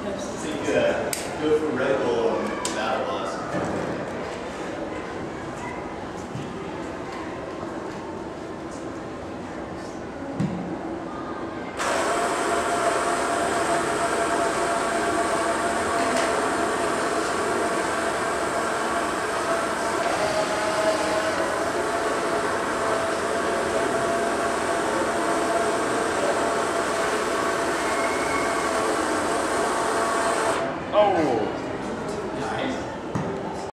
think go for Red Bull on Battle Bus. Oh!